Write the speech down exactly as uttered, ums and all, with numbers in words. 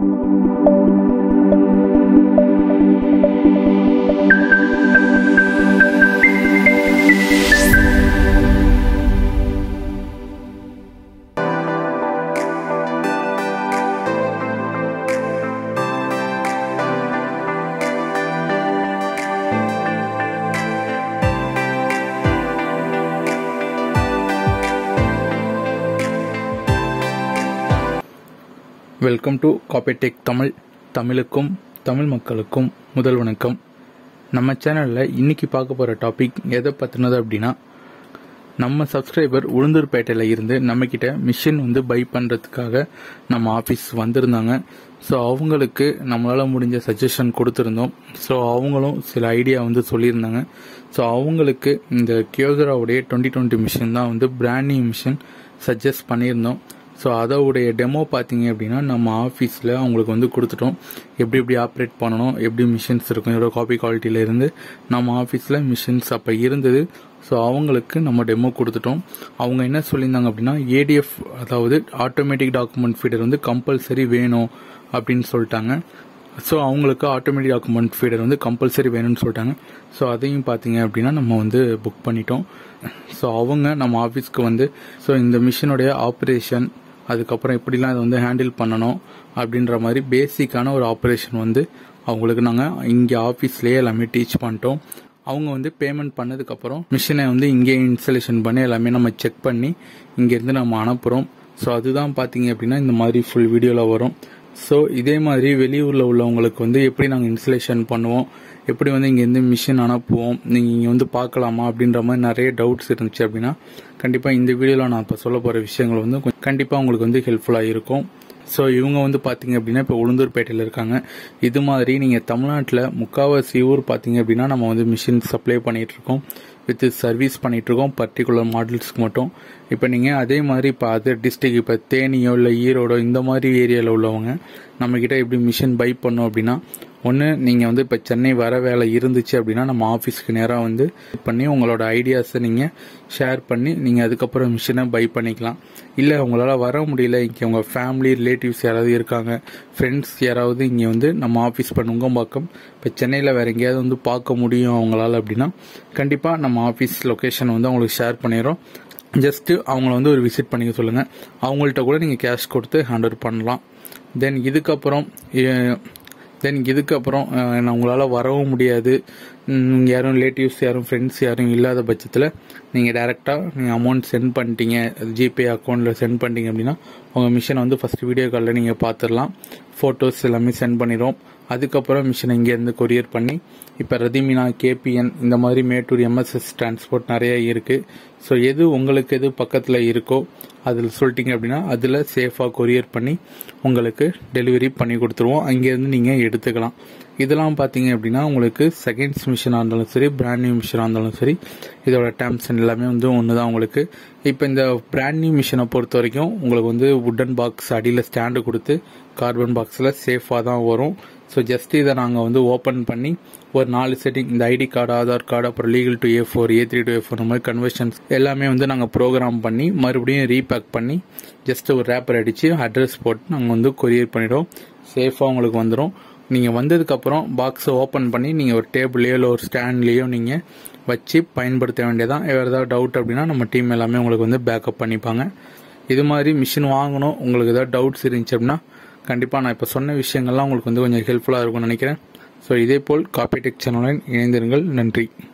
Welcome to காப்பிடெக் Tamil. தமிழுக்கும் தமிழ் மக்களுக்கும் முதல் வணக்கம். நம்ம சேனலில் இன்னைக்கு பார்க்க போகிற டாபிக் எதை பற்றினது அப்படின்னா, நம்ம சப்ஸ்கிரைபர் உளுந்தூர்பேட்டையில் இருந்து நம்மக்கிட்ட மிஷின் வந்து பை பண்ணுறதுக்காக நம்ம ஆஃபீஸ் வந்திருந்தாங்க. ஸோ அவங்களுக்கு நம்மளால் முடிஞ்ச சஜஷன் கொடுத்துருந்தோம். ஸோ அவங்களும் சில ஐடியா வந்து சொல்லியிருந்தாங்க. ஸோ அவங்களுக்கு இந்த கியோசராவுடைய டுவெண்ட்டி டுவெண்ட்டி மிஷின் தான் வந்து பிராண்ட் நியூ மிஷின் சஜஸ்ட் பண்ணியிருந்தோம். ஸோ அதோடைய டெமோ பார்த்தீங்க அப்படின்னா நம்ம ஆஃபீஸில் அவங்களுக்கு வந்து கொடுத்துட்டோம். எப்படி எப்படி ஆப்ரேட் பண்ணணும், எப்படி மிஷின்ஸ் இருக்கும், எவ்வளோ காப்பி குவாலிட்டியில் இருந்து நம்ம ஆஃபீஸில் மிஷின்ஸ் அப்போ இருந்தது. ஸோ அவங்களுக்கு நம்ம டெமோ கொடுத்துட்டோம். அவங்க என்ன சொல்லியிருந்தாங்க அப்படின்னா, ஏடிஎஃப் அதாவது ஆட்டோமேட்டிக் டாக்குமெண்ட் ஃபீடர் வந்து கம்பல்சரி வேணும் அப்படின்னு சொல்லிட்டாங்க. ஸோ அவங்களுக்கு ஆட்டோமேட்டிக் டாக்குமெண்ட் ஃபீடர் வந்து கம்பல்சரி வேணும்னு சொல்லிட்டாங்க. ஸோ அதையும் பார்த்தீங்க அப்படின்னா நம்ம வந்து புக் பண்ணிட்டோம். ஸோ அவங்க நம்ம ஆஃபீஸ்க்கு வந்து ஸோ இந்த மிஷினுடைய ஆப்ரேஷன், அதுக்கப்புறம் எப்படிலாம் அதை வந்து ஹேண்டில் பண்ணணும் அப்படின்ற மாதிரி பேசிக்கான ஒரு ஆப்ரேஷன் வந்து அவங்களுக்கு நாங்கள் இங்கே ஆஃபீஸ்லேயே எல்லாமே டீச் பண்ணிட்டோம். அவங்க வந்து பேமெண்ட் பண்ணதுக்கப்புறம் மிஷினை வந்து இங்கே இன்ஸ்டாலேஷன் பண்ணி எல்லாமே நம்ம செக் பண்ணி இங்கேருந்து நம்ம அனுப்புகிறோம். ஸோ அதுதான் பார்த்தீங்க அப்படின்னா இந்த மாதிரி ஃபுல் வீடியோவில் வரும். ஸோ இதே மாதிரி வெளியூரில் உள்ளவங்களுக்கு வந்து எப்படி நாங்கள் இன்ஸ்டலேஷன் பண்ணுவோம், எப்படி வந்து இங்கேருந்து மிஷின் அனுப்புவோம், நீங்கள் இங்கே வந்து பார்க்கலாமா அப்படின்ற மாதிரி நிறைய டவுட்ஸ் இருந்துச்சு அப்படின்னா கண்டிப்பாக இந்த வீடியோவில் நான் இப்போ சொல்ல போகிற விஷயங்கள் வந்து கண்டிப்பாக உங்களுக்கு வந்து ஹெல்ப்ஃபுல்லாக இருக்கும். ஸோ இவங்க வந்து பார்த்தீங்க அப்படின்னா இப்போ உளுந்தூர்பேட்டையில் இருக்காங்க. இது மாதிரி நீங்கள் தமிழ்நாட்டில் முக்கால்வாசி ஊர் பார்த்தீங்க அப்படின்னா நம்ம வந்து மிஷின் சப்ளை பண்ணிகிட்ருக்கோம், வித் சர்வீஸ் பண்ணிகிட்ருக்கோம் பர்டிகுலர் மாடல்ஸ்க்கு மட்டும். இப்போ நீங்கள் அதே மாதிரி இப்போ அதர் டிஸ்ட்ரிக், இப்போ தேனியோ இல்லை ஈரோடோ இந்த மாதிரி ஏரியாவில் உள்ளவங்க நம்மக்கிட்ட எப்படி மிஷின் பை பண்ணோம் அப்படின்னா, ஒன்று நீங்கள் வந்து இப்போ சென்னை வர வேலை இருந்துச்சு அப்படின்னா நம்ம ஆஃபீஸ்க்கு நேராக வந்து பண்ணி உங்களோட ஐடியாஸை நீங்கள் ஷேர் பண்ணி நீங்கள் அதுக்கப்புறம் மிஷினை பை பண்ணிக்கலாம். இல்லை உங்களால் வர முடியல, இங்கே உங்கள் ஃபேமிலி ரிலேட்டிவ்ஸ் யாராவது இருக்காங்க, ஃப்ரெண்ட்ஸ் யாராவது இங்கே வந்து நம்ம ஆஃபீஸ் இப்போ நுங்கம்பாக்கம் இப்போ சென்னையில் வேறு எங்கேயாவது வந்து பார்க்க முடியும் அவங்களால அப்படின்னா கண்டிப்பாக நம்ம ஆஃபீஸ் லொக்கேஷன் வந்து அவங்களுக்கு ஷேர் பண்ணிடுறோம். ஜஸ்ட்டு அவங்கள வந்து ஒரு விசிட் பண்ணிக்க சொல்லுங்கள். அவங்கள்ட்ட கூட நீங்கள் கேஷ் கொடுத்து ஹேண்ட் ஓவர் பண்ணலாம். தென் இதுக்கப்புறம் தென் இதுக்கப்புறம் உங்களால் வரவும் முடியாது, யாரும் ரிலேட்டிவ்ஸ் யாரும் ஃப்ரெண்ட்ஸ் யாரும் இல்லாத பட்சத்தில் நீங்கள் டேரெக்டாக நீங்கள் அமௌண்ட் சென்ட் பண்ணிட்டீங்க, ஜிபே அக்கௌண்ட்டில் சென்ட் பண்ணிட்டீங்க அப்படின்னா உங்கள் மிஷினை வந்து ஃபஸ்ட் வீடியோ காலில் நீங்கள் பார்த்துடலாம். ஃபோட்டோஸ் எல்லாமே சென்ட் பண்ணிடுவோம். அதுக்கப்புறம் மிஷினை இங்கேருந்து கொரியர் பண்ணி இப்போ ரதிமினா, கேபிஎன் இந்த மாதிரி மேட்டூர், எம்எஸ்எஸ் டிரான்ஸ்போர்ட் நிறைய இருக்குது. ஸோ எது உங்களுக்கு எது பக்கத்தில் இருக்கோ அதில் சொல்லிட்டீங்க அப்படின்னா அதில் சேஃபாக கொரியர் பண்ணி உங்களுக்கு டெலிவரி பண்ணி கொடுத்துருவோம். அங்கேருந்து நீங்கள் எடுத்துக்கலாம். இதெல்லாம் பார்த்தீங்க அப்படின்னா உங்களுக்கு செகண்ட்ஸ் மிஷினாக இருந்தாலும் சரி, பிராண்ட் நியூ மிஷினாக இருந்தாலும் சரி, இதோட டேர்ம்ஸ் எல்லாமே வந்து ஒன்று தான் உங்களுக்கு. இப்போ இந்த பிராண்ட் நியூ மிஷினை பொறுத்த வரைக்கும் உங்களுக்கு வந்து வுட்டன் பாக்ஸ் அடியில் ஸ்டாண்டு கொடுத்து கார்பன் பாக்ஸில் சேஃபாக தான் வரும். ஸோ ஜஸ்ட் இதை நாங்கள் வந்து ஓப்பன் பண்ணி ஒரு நாலு செட்டிங், இந்த ஐடி கார்டு, ஆதார் கார்டு, அப்புறம் legal to A four, A three to A four இந்த மாதிரி கன்வர்ஷன்ஸ் எல்லாமே வந்து நாங்கள் ப்ரோக்ராம் பண்ணி மறுபடியும் ரீபேக் பண்ணி ஜஸ்ட் ஒரு ரேப்பர் அடித்து அட்ரஸ் போட்டு நாங்கள் வந்து கொரியர் பண்ணிவிடுவோம். சேஃபாக உங்களுக்கு வந்துடும். நீங்கள் வந்ததுக்கப்புறம் பாக்ஸை ஓப்பன் பண்ணி நீங்கள் ஒரு டேபிள்லேயோ இல்லை ஒரு ஸ்டாண்ட்லேயோ நீங்கள் வச்சு பயன்படுத்த வேண்டியதான். வேறு ஏதாவது டவுட் அப்படின்னா நம்ம டீம் எல்லாமே உங்களுக்கு வந்து பேக்கப் பண்ணிப்பாங்க. இது மாதிரி மிஷின் வாங்கணும், உங்களுக்கு ஏதாவது டவுட்ஸ் இருந்துச்சு அப்படின்னா கண்டிப்பாக நான் இப்போ சொன்ன விஷயங்கள்லாம் உங்களுக்கு வந்து கொஞ்சம் ஹெல்ப்ஃபுல்லாக இருக்கும்னு நினைக்கிறேன். ஸோ இதே போல் காப்பிடெக் சேனலுடன் இணைந்திருங்கள். நன்றி.